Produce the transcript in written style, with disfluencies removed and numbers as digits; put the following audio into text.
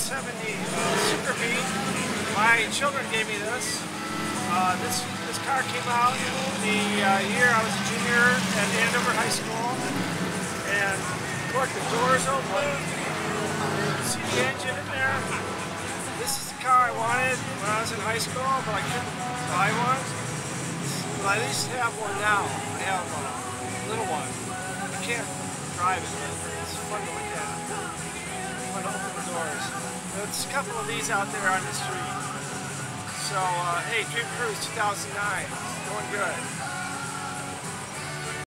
70 Super B. My children gave me this. This car came out the year I was a junior at Andover High School, and of course the doors open. You can see the engine in there. This is the car I wanted when I was in high school, but I couldn't buy one. But I at least have one now. I have a little one. I can't drive it, but it's fun to look at. Fun to open the doors. There's a couple of these out there on the street. So, hey, Dream Cruise 2009, going good.